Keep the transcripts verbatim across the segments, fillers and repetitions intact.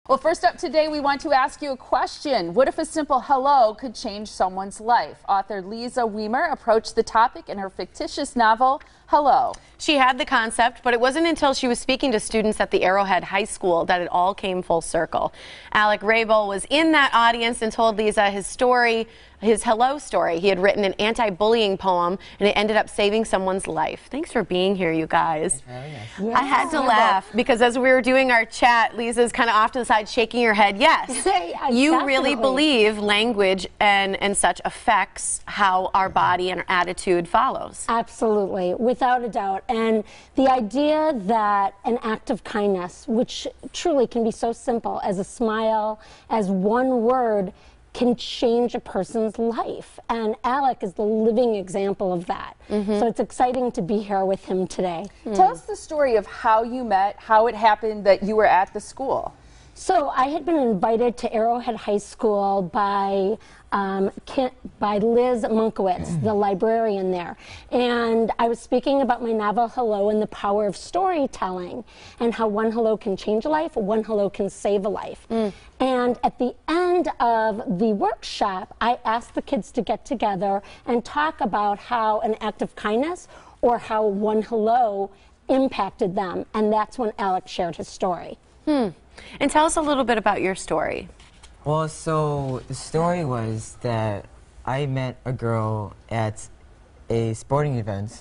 Well, first up today, we want to ask you a question. What if a simple hello could change someone's life? Author Liza Wiemer approached the topic in her fictitious novel, Hello. She had the concept, but it wasn't until she was speaking to students at the Arrowhead High School that it all came full circle. Alec Raebel was in that audience and told Liza his story, his hello story. He had written an anti-bullying poem, and it ended up saving someone's life. Thanks for being here, you guys. Yeah. I had to laugh because as we were doing our chat, Liza's kind of off to the side shaking her head. Yes, Yeah, you definitely. really believe language and, and such affects how our body and our attitude follows. Absolutely, without a doubt. And the idea that an act of kindness, which truly can be so simple as a smile, as one word, can change a person's life. And Alec is the living example of that. Mm-hmm. So it's exciting to be here with him today. Mm. Tell us the story of how you met, how it happened that you were at the school. So I had been invited to Arrowhead High School by um, Kent, by Liz Monkowitz, the librarian there. And I was speaking about my novel Hello and the power of storytelling and how one hello can change a life, one hello can save a life. Mm. And at the end of the workshop, I asked the kids to get together and talk about how an act of kindness or how one hello impacted them. And that's when Alec shared his story. Hmm. And tell us a little bit about your story. Well, so the story was that I met a girl at a sporting event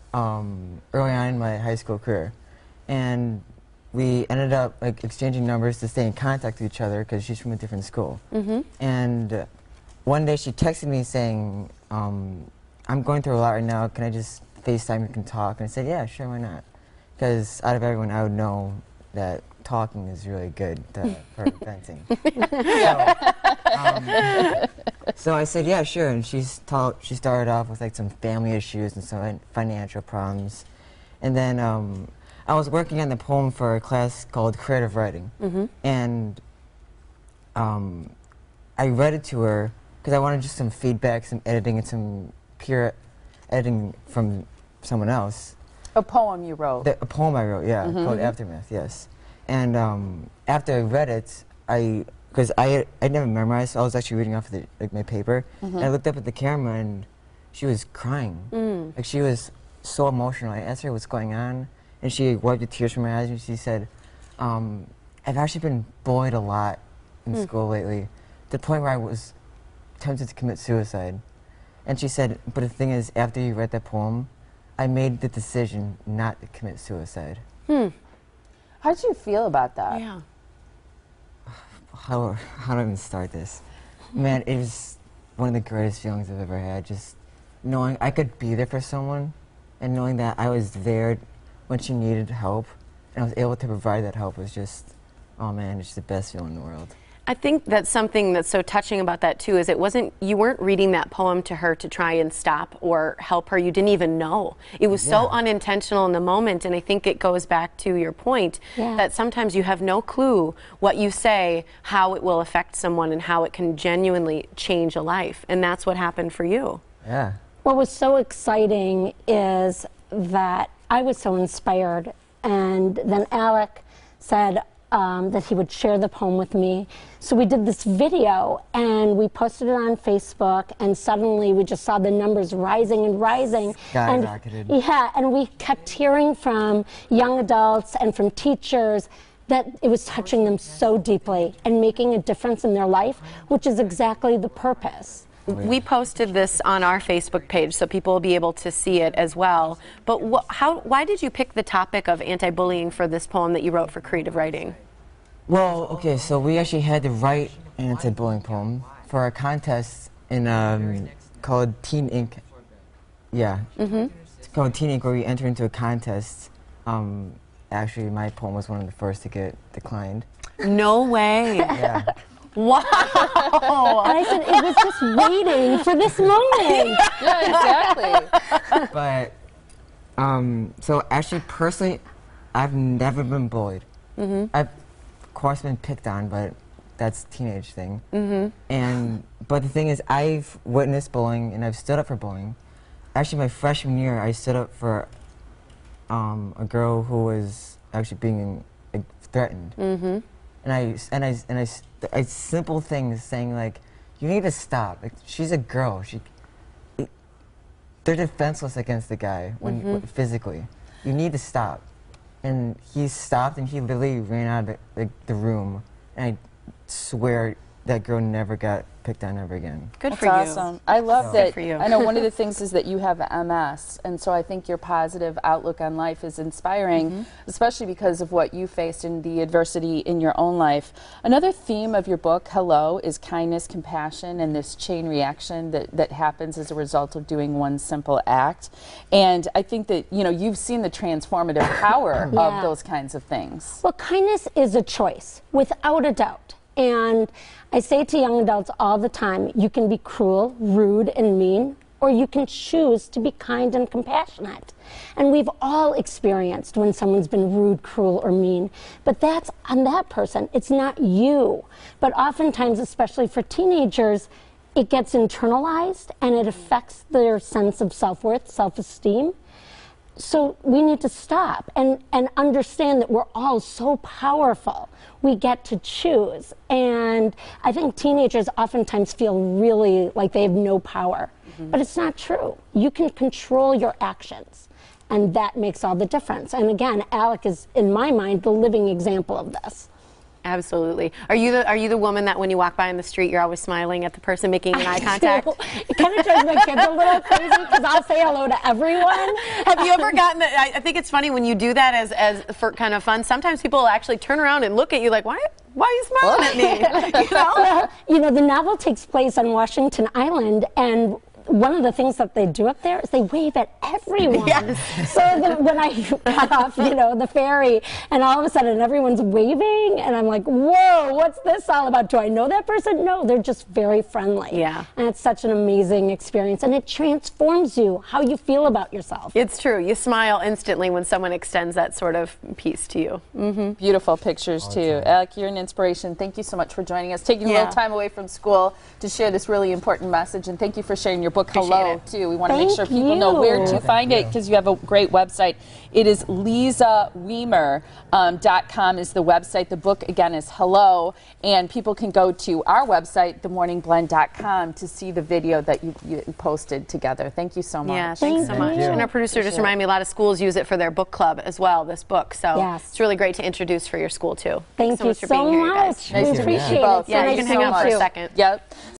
um, early on in my high school career, and we ended up like exchanging numbers to stay in contact with each other because she's from a different school. Mm-hmm. And uh, one day she texted me saying, um, "I'm going through a lot right now. Can I just FaceTime? You can talk." And I said, "Yeah, sure, why not?" Because out of everyone, I would know that talking is really good to, for venting. so, um, so I said, yeah, sure. And she's ta she started off with like some family issues and some financial problems. And then um, I was working on the poem for a class called creative writing. Mm-hmm. And um, I read it to her because I wanted just some feedback, some editing, and some pure editing from someone else. A poem you wrote. The, a poem I wrote, yeah, mm-hmm. called Aftermath, yes. And um, after I read it, I, because I I never memorized, so I was actually reading off of the, like, my paper, mm-hmm. and I looked up at the camera and she was crying. Mm. Like she was so emotional. I asked her what's going on, and she wiped the tears from her eyes and she said, um, I've actually been bullied a lot in mm. school lately, to the point where I was tempted to commit suicide. And she said, but the thing is, after you read that poem, I made the decision not to commit suicide. Hmm. How did you feel about that? Yeah. How, how do I even start this? Man, it was one of the greatest feelings I've ever had, just knowing I could be there for someone and knowing that I was there when she needed help and I was able to provide that help was just, oh man, it's the best feeling in the world. I think that's something that's so touching about that too, is it wasn't, you weren't reading that poem to her to try and stop or help her. You didn't even know. It was yeah. so unintentional in the moment, and I think it goes back to your point yeah. that sometimes you have no clue what you say, how it will affect someone and how it can genuinely change a life. And that's what happened for you. Yeah. What was so exciting is that I was so inspired, and then Alec said, Um, that he would share the poem with me. So we did this video and we posted it on Facebook, and suddenly we just saw the numbers rising and rising. Skyrocketed. And, yeah, and we kept hearing from young adults and from teachers that it was touching them so deeply and making a difference in their life, which is exactly the purpose. We posted this on our Facebook page so people will be able to see it as well. But wh how, why did you pick the topic of anti-bullying for this poem that you wrote for creative writing? Well, okay, so we actually had to write an anti-bullying poem for a contest in um, called Teen Ink. Yeah, mm-hmm. It's called Teen Ink, where we enter into a contest. Um, actually, my poem was one of the first to get declined. No way. Yeah. Wow! And I said, it was just waiting for this moment. Yeah, exactly. But, um, so actually, personally, I've never been bullied. Mm-hmm. I've, of course, been picked on, but that's a teenage thing. Mm-hmm. And, but the thing is, I've witnessed bullying, and I've stood up for bullying. Actually, my freshman year, I stood up for um, a girl who was actually being uh, threatened. Mm-hmm. and I and I and I, I simple things saying like, you need to stop. Like, she's a girl. She, it, they're defenseless against the guy when Mm-hmm. physically. You need to stop. And he stopped, and he literally ran out of the, like, the room. And I swear that girl never got picked on ever again. Good That's for you. awesome. I love So. that. Good for you. I know one of the things is that you have M S, and so I think your positive outlook on life is inspiring, Mm-hmm. especially because of what you faced and the adversity in your own life. Another theme of your book, Hello, is kindness, compassion, and this chain reaction that, that happens as a result of doing one simple act. And I think that, you know, you've seen the transformative power Yeah. of those kinds of things. Well, kindness is a choice, without a doubt. And I say to young adults all the time, you can be cruel, rude, and mean, or you can choose to be kind and compassionate. And we've all experienced when someone's been rude, cruel, or mean. But that's on that person. It's not you. But oftentimes, especially for teenagers, it gets internalized and it affects their sense of self-worth, self-esteem. So we need to stop and, and understand that we're all so powerful. We get to choose. And I think teenagers oftentimes feel really like they have no power. Mm-hmm. But it's not true. You can control your actions. And that makes all the difference. And again, Alec is, in my mind, the living example of this. Absolutely. Are you the Are you the woman that when you walk by in the street, you're always smiling at the person making an eye contact? It kind of drives my kids a little crazy because I'll say hello to everyone. Have you ever gotten that? I, I think it's funny when you do that as as for kind of fun. Sometimes people will actually turn around and look at you like, why? Why are you smiling at me? You know? Well, you know, the novel takes place on Washington Island, and one of the things that they do up there is they wave at everyone. Yes. So that when I got off, you know, the ferry, and all of a sudden everyone's waving, and I'm like, whoa, what's this all about? Do I know that person? No, they're just very friendly. Yeah. And it's such an amazing experience, and it transforms you, how you feel about yourself. It's true. You smile instantly when someone extends that sort of piece to you. Mm-hmm. Beautiful pictures too. Alec, you're an inspiration. Thank you so much for joining us, taking a Yeah. little time away from school to share this really important message, and thank you for sharing your book, Appreciate Hello, it. too. We want to make Thank sure people know where to you. find it because you have a great website. It is Liza Wiemer um, dot com is the website. The book, again, is Hello, and people can go to our website, the morning blend dot com, to see the video that you, you posted together. Thank you so much. Yeah, thanks so Thank much. you. And our producer just reminded me a lot of schools use it for their book club as well, this book. So Yes. it's really great to introduce for your school, too. Thank Thanks so you much for so being here, you guys. much. Nice we to meet you appreciate both. it. Yeah, So you nice can to hang meet out for a you. second. Yep.